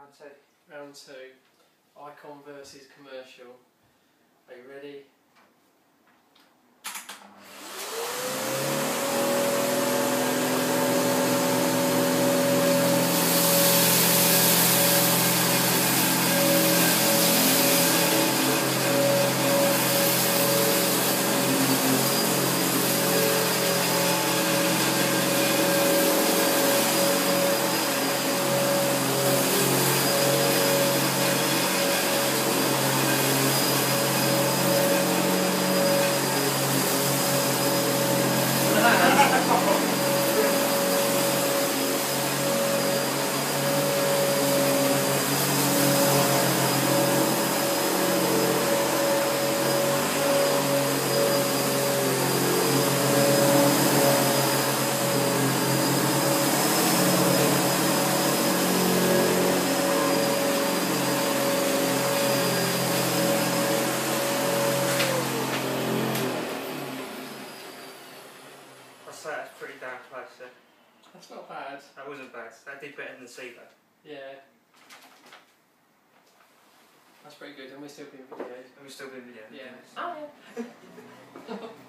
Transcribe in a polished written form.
Round two. Round two. Icon versus commercial. Are you ready? That's pretty damn close. So. That's not bad. That wasn't bad. That did better than the Sebo. Yeah. That's pretty good, and we're still being videoed. And we're still being videoed. Yeah. Oh yeah.